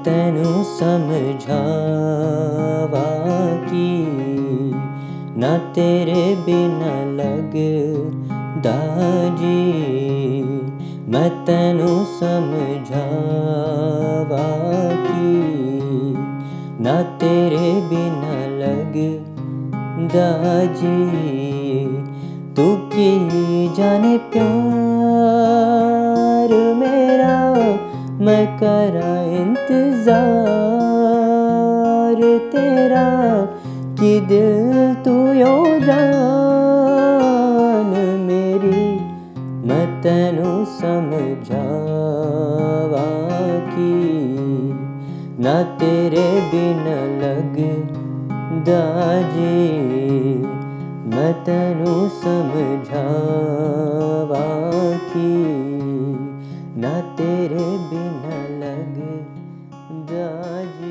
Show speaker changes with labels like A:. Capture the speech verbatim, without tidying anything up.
A: तैनू समझावा की ना तेरे बिना लगदा जी। मैं तैनू समझावा की ना तेरे बिना लगदा जी। तू की जाने प्यार मेरा मैं करा इंतजार तेरा कि दिल तू यो जान मेरी। मैं तैनू समझावा की ना तेरे बिना लगदा जी। मैं तैनू समझावा की ना तेरे बिना लगदा जी।